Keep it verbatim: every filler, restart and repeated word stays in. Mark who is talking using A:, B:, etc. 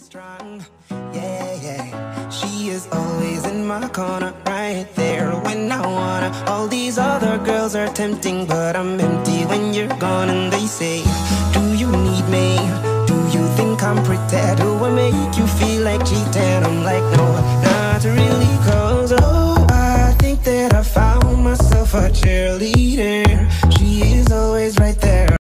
A: strong. Yeah, yeah. She is always in my corner, right there when I wanna. All these other girls are tempting, but I'm empty when you're gone. And they say, do you need me? Do you think I'm pretty? Do I make you feel like cheating? I'm like, no, not really, cause oh, I think that I found myself a cheerleader.